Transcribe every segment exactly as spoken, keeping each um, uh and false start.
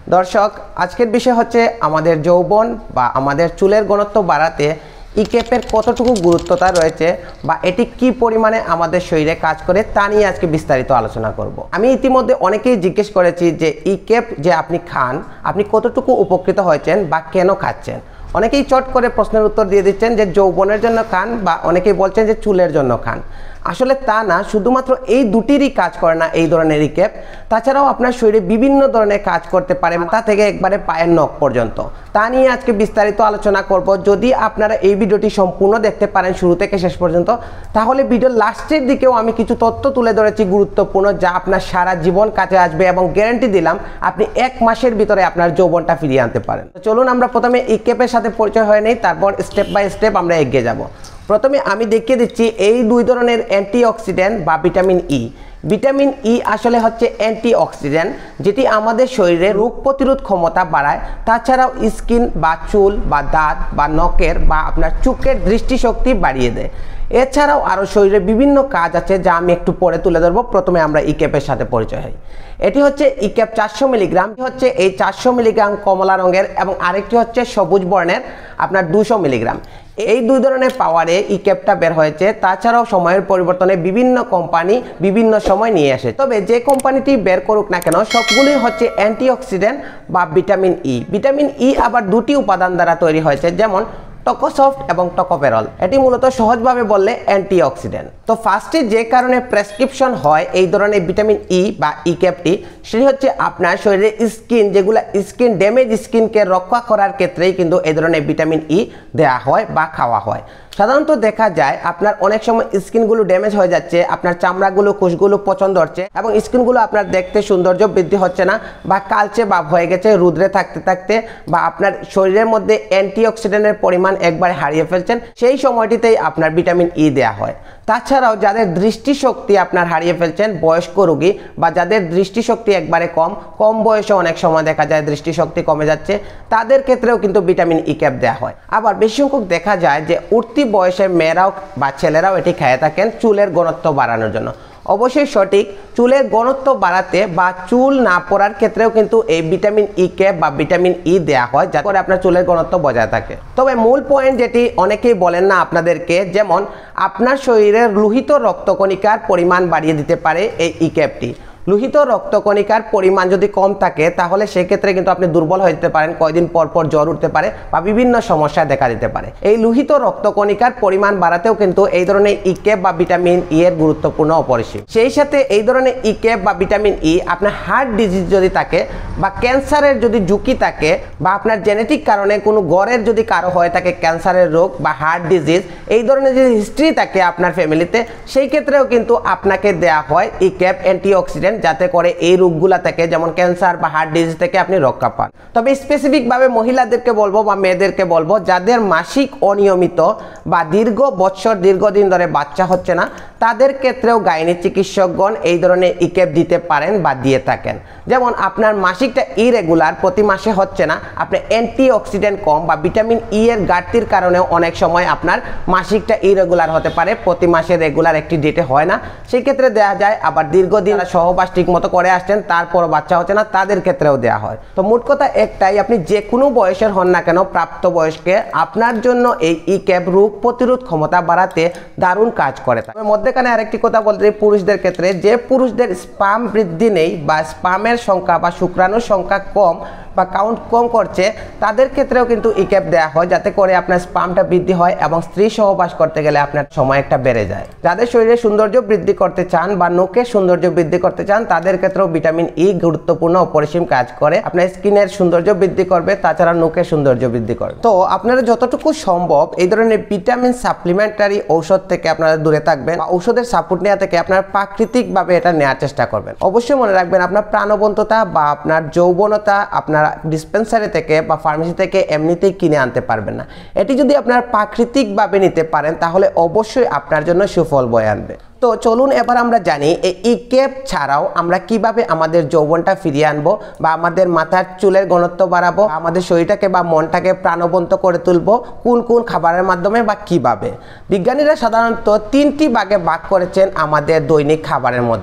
দর্শক, আজকের বিষয় হচ্ছে আমাদের যৌবন বা আমাদের চুলের ঘনত্ব বাড়াতে ইকেপের কতটুকু গুরুত্বতা রয়েছে বা এটি কি পরিমাণে আমাদের শরীরে কাজ করে তা নিয়ে আজকে বিস্তারিত আলোচনা করব। আমি ইতিমধ্যে অনেকেই জিজ্ঞেস করেছি যে ইকেপ যে আপনি খান আপনি কতটুকু উপকৃত হয়েছেন বা কেন খাচ্ছেন। অনেকেই চট করে প্রশ্নের উত্তর দিয়ে দিচ্ছেন যে যৌবনের জন্য খান বা অনেকেই বলছেন যে চুলের জন্য খান। আসলে তা না, শুধুমাত্র এই দুটিরই কাজ করে না এই ধরনের ইকেপ, তাছাড়াও আপনার শরীরে বিভিন্ন ধরনের কাজ করতে পারে, মাথা থেকে একবারে পায়ের নখ পর্যন্ত। তা নিয়ে আজকে বিস্তারিত আলোচনা করব। যদি আপনারা এই ভিডিওটি সম্পূর্ণ দেখতে পারেন শুরু থেকে শেষ পর্যন্ত, তাহলে ভিডিওর লাস্টের দিকেও আমি কিছু তথ্য তুলে ধরেছি গুরুত্বপূর্ণ, যা আপনার সারা জীবন কাজে আসবে এবং গ্যারান্টি দিলাম আপনি এক মাসের ভিতরে আপনার যৌবনটা ফিরিয়ে আনতে পারেন। তো চলুন আমরা প্রথমে ইকেপের সাথে পরিচয় হয়ে নেই, তারপর স্টেপ বাই স্টেপ আমরা এগিয়ে যাব। প্রথমে আমি দেখিয়ে দিচ্ছি এই দুই ধরনের অ্যান্টিঅক্সিডেন্ট বা ভিটামিন ই। ভিটামিন ই আসলে হচ্ছে অ্যান্টিঅক্সিডেন্ট, যেটি আমাদের শরীরে রোগ প্রতিরোধ ক্ষমতা বাড়ায়। তাছাড়াও স্কিন বা চুল বা দাঁত বা নখের বা আপনার চোখের দৃষ্টিশক্তি বাড়িয়ে দেয়। এছাড়াও আরও শরীরে বিভিন্ন কাজ আছে যা আমি একটু পরে তুলে ধরবো। প্রথমে আমরা ইকেপের সাথে পরিচয় হই। এটি হচ্ছে ইকেপ চারশো মিলিগ্রাম, হচ্ছে এই চারশো মিলিগ্রাম কমলা রঙের এবং আরেকটি হচ্ছে সবুজ বর্ণের আপনার দুশো মিলিগ্রাম। এই দুই ধরনের পাওয়ারে ইকেপটা বের হয়েছে। তাছাড়াও সময়ের পরিবর্তনে বিভিন্ন কোম্পানি বিভিন্ন সময় নিয়ে আসে, তবে যে কোম্পানিটি বের করুক না কেন সবগুলোই হচ্ছে অ্যান্টিঅক্সিডেন্ট বা ভিটামিন ই। ভিটামিন ই আবার দুটি উপাদান দ্বারা তৈরি হয়েছে, যেমন টকোসফট এবং টকোপেরল। এটি মূলত সহজভাবে বললে অ্যান্টিঅক্সিডেন্ট। তো ফার্স্টে যে কারণে প্রেসক্রিপশন হয় এই ধরনের ভিটামিন ই বা ইকেপটি, সেটি হচ্ছে আপনার শরীরে স্কিন যেগুলো স্কিন ড্যামেজ স্কিনকে রক্ষা করার ক্ষেত্রেই কিন্তু এই ধরনের ভিটামিন ই দেওয়া হয় বা খাওয়া হয়। সাধারণত দেখা যায় আপনার অনেক সময় স্কিনগুলো ড্যামেজ হয়ে যাচ্ছে, আপনার চামড়াগুলো কোষগুলো পছন্দ হচ্ছে এবং স্কিনগুলো আপনার দেখতে সৌন্দর্য বৃদ্ধি হচ্ছে না বা কালচে ভাব হয়ে গেছে রুদ্রে থাকতে থাকতে, বা আপনার শরীরের মধ্যে অ্যান্টিঅক্সিডেন্টের পরিমাণ একবারে হারিয়ে ফেলছেন, সেই সময়টিতেই আপনার ভিটামিন ই দেওয়া হয়। তাছাড়াও যাদের দৃষ্টিশক্তি আপনার হারিয়ে ফেলছেন, বয়স্ক রোগী বা যাদের দৃষ্টিশক্তি একবারে কম, কম বয়সে অনেক সময় দেখা যায় দৃষ্টিশক্তি কমে যাচ্ছে, তাদের ক্ষেত্রেও কিন্তু ভিটামিন ই ক্যাপ দেওয়া হয়। আবার বেশি সংখ্যক দেখা যায় যে উঠতি বয়সের মেয়েরাও বা ছেলেরাও এটি খেয়ে থাকেন চুলের ঘনত্ব বাড়ানোর জন্য। অবশ্যই সঠিক, চুলের ঘনত্ব বাড়াতে বা চুল না পড়ার ক্ষেত্রেও কিন্তু এই ভিটামিন ই ক্যাপ বা ভিটামিন ই দেওয়া হয়, যাতে করে আপনার চুলের ঘনত্ব বজায় থাকে। তবে মূল পয়েন্ট যেটি অনেকেই বলেন না আপনাদেরকে, যেমন আপনার শরীরের লোহিত রক্তকণিকার পরিমাণ বাড়িয়ে দিতে পারে এই ই ক্যাপটি। লোহিত রক্তকণিকার পরিমাণ যদি কম থাকে তাহলে সেক্ষেত্রে কিন্তু আপনি দুর্বল হয়ে যেতে পারেন, কয়েকদিন পর পর জ্বর উঠতে পারে বা বিভিন্ন সমস্যা দেখা দিতে পারে। এই লোহিত রক্তকণিকার পরিমাণ বাড়াতেও কিন্তু এই ধরনের ইকেপ বা ভিটামিন ই এর গুরুত্বপূর্ণ অপরিসীম। সেই সাথে এই ধরনের ইকেপ বা ভিটামিন ই আপনার হার্ট ডিজিজ যদি থাকে বা ক্যান্সারের যদি ঝুঁকি থাকে বা আপনার জেনেটিক কারণে কোনো গড়ের যদি কারো হয়ে থাকে ক্যান্সারের রোগ বা হার্ট ডিজিজ, এই ধরনের যদি হিস্ট্রি থাকে আপনার ফ্যামিলিতে, সেই ক্ষেত্রেও কিন্তু আপনাকে দেয়া হয় ইকেপ অ্যান্টিঅক্সিডেন্ট, যাতে করে এই রোগগুলা থেকে যেমন ক্যান্সার বা হার্ট ডিজিজ থেকে আপনি রক্ষা পান। তবে স্পেসিফিকভাবে মহিলাদেরকে বলবো বা মেয়েদেরকে বলবো যাদের মাসিক অনিয়মিত বা দীর্ঘ বছর দীর্ঘদিন ধরে বাচ্চা হচ্ছে না, তাদের ক্ষেত্রেও গাইনি চিকিৎসকগণ এই ধরনের ইকেপ দিতে পারেন বা দিয়ে থাকেন। যেমন আপনার মাসিকটা ইরেগুলার, প্রতি মাসে হচ্ছে না, আপনার অ্যান্টিঅক্সিডেন্ট কম বা ভিটামিন ই এর ঘাটতির কারণেও অনেক সময় আপনার মাসিকটা ইরেগুলার হতে পারে, প্রতি মাসে রেগুলার একটি ডেটে হয় না, সেই ক্ষেত্রে দেওয়া যায়। আবার দীর্ঘদিন সহবাস ঠিক মতো করে আসছেন তারপরও বাচ্চা হচ্ছে না, তাদের ক্ষেত্রেও দেওয়া হয়। তো মোট কথা একটাই, আপনি যে কোনো বয়সের হন না কেন প্রাপ্ত বয়স্কে, আপনার জন্য এই ই ক্যাপ রোগ প্রতিরোধ ক্ষমতা বাড়াতে দারুণ কাজ করে। তবে মধ্যখানে আরেকটি কথা বলতে চাই, পুরুষদের ক্ষেত্রে যে পুরুষদের স্পাম বৃদ্ধি নেই বা স্পামের সংখ্যা বা শুক্রাণুর সংখ্যা কম বা কাউন্ট কম করছে, তাদের ক্ষেত্রেও কিন্তু ই ক্যাপ দেওয়া হয়, যাতে করে আপনার স্পামটা বৃদ্ধি হয় এবং স্ত্রী সহবাস করতে গেলে আপনার সময় একটা বেড়ে যায়। যাদের শরীরে সৌন্দর্য বৃদ্ধি করতে চান বা নখের সৌন্দর্য বৃদ্ধি করতে চান, তাদের ক্ষেত্রেও ভিটামিন ই গুরুত্বপূর্ণ অপরিসীম কাজ করে, আপনার স্কিনের সৌন্দর্য বৃদ্ধি করবে, তাছাড়া নখের সৌন্দর্য বৃদ্ধি করবে। তো আপনারা যতটুকু সম্ভব এই ধরনের ভিটামিন সাপ্লিমেন্টারি ঔষধ থেকে আপনারা দূরে থাকবেন বা ঔষধের সাপোর্ট নেওয়া থেকে আপনারা প্রাকৃতিকভাবে এটা নেওয়ার চেষ্টা করবেন। অবশ্যই মনে রাখবেন আপনার প্রাণবন্ততা বা আপনার যৌবনতা আপনার ডিসপেন্সারি থেকে বা ফার্মেসি থেকে এমনিতেই কিনে আনতে পারবেন না। এটি যদি আপনার প্রাকৃতিকভাবে নিতে পারেন তাহলে অবশ্যই আপনার জন্য সুফল বয়ে আনবে। তো চলুন এবার আমরা জানি এই ইকেপ ছাড়াও আমরা কিভাবে আমাদের যৌবনটা ফিরিয়ে আনবো বা আমাদের মাথার চুলের ঘনত্ব বাড়াবো, আমাদের শরীরটাকে বা মনটাকে প্রাণবন্ত করে তুলবো কোন কোন খাবারের মাধ্যমে বা কিভাবে। বিজ্ঞানীরা সাধারণত তিনটি ভাগে ভাগ করেছেন আমাদের দৈনিক খাবারের মধ্যে।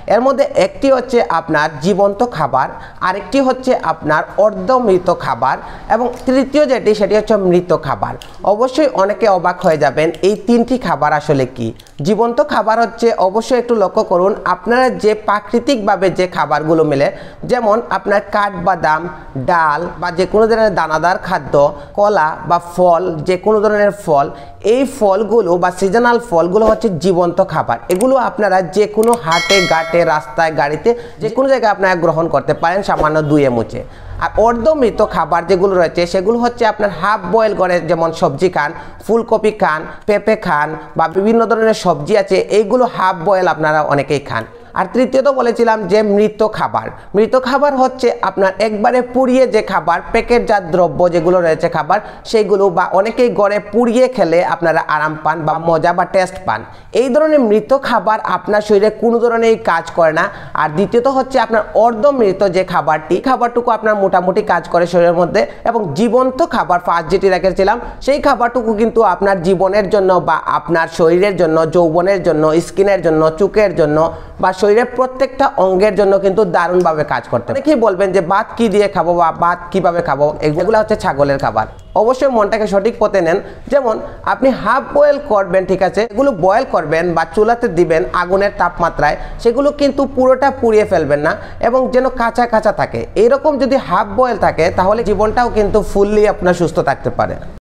এর মধ্যে একটি হচ্ছে আপনার জীবন্ত খাবার, আরেকটি হচ্ছে আপনার অর্ধমৃত খাবার এবং তৃতীয় যেটি সেটি হচ্ছে মৃত খাবার। অবশ্যই অনেকে অবাক হয়ে যাবেন এই তিনটি খাবার আসলে কি। জীবন্ত খাবার হচ্ছে অবশ্যই একটু লক্ষ্য করুন আপনারা যে প্রাকৃতিকভাবে যে খাবারগুলো মেলে, যেমন আপনার কাঠবাদাম, ডাল বা যে কোনো ধরনের দানাদার খাদ্য, কলা বা ফল, যে কোনো ধরনের ফল, এই ফলগুলো বা সিজনাল ফলগুলো হচ্ছে জীবন্ত খাবার। এগুলো আপনারা যে কোনো হাটে ঘাটে রাস্তায় গাড়িতে যে কোনো জায়গায় আপনারা গ্রহণ করতে পারেন সামান্য ধুয়ে মুছে। আর অর্ধমৃত খাবার যেগুলো রয়েছে সেগুলো হচ্ছে আপনার হাফ বয়েল করে, যেমন সবজি খান, ফুলকপি খান, পেঁপে খান বা বিভিন্ন ধরনের সবজি আছে, এইগুলো হাফ বয়েল আপনারা অনেকেই খান। আর তৃতীয়ত বলেছিলাম যে মৃত খাবার। মৃত খাবার হচ্ছে আপনার একবারে পুড়িয়ে যে খাবার, প্যাকেটজাত দ্রব্য যেগুলো রয়েছে খাবার, সেইগুলো বা অনেকেই গড়ে পুড়িয়ে খেলে আপনারা আরাম পান বা মজা বা টেস্ট পান। এই ধরনের মৃত খাবার আপনার শরীরে কোনো ধরনের কাজ করে না। আর দ্বিতীয়ত হচ্ছে আপনার অর্ধমৃত যে খাবারটি, খাবারটুকু আপনার মোটামুটি কাজ করে শরীরের মধ্যে। এবং জীবন্ত খাবার ফার্স্ট যেটি রেখেছিলাম, সেই খাবারটুকু কিন্তু আপনার জীবনের জন্য বা আপনার শরীরের জন্য, যৌবনের জন্য, স্কিনের জন্য, চোখের জন্য বা শরীরের প্রত্যেকটা অঙ্গের জন্য কিন্তু দারুণভাবে কাজ করতে। অনেকেই বলবেন যে ভাত কি দিয়ে খাবো বা ভাত কিভাবে খাবো, এগুলো হচ্ছে ছাগলের খাবার। অবশ্যই মনটাকে সঠিক পথে নেন। যেমন আপনি হাফ বয়েল করবেন, ঠিক আছে, এগুলো বয়েল করবেন বা চুলাতে দিবেন আগুনের তাপমাত্রায়, সেগুলো কিন্তু পুরোটা পুড়িয়ে ফেলবেন না এবং যেন কাঁচা কাঁচা থাকে। এইরকম যদি হাফ বয়েল থাকে তাহলে জীবনটাও কিন্তু ফুললি আপনার সুস্থ থাকতে পারে।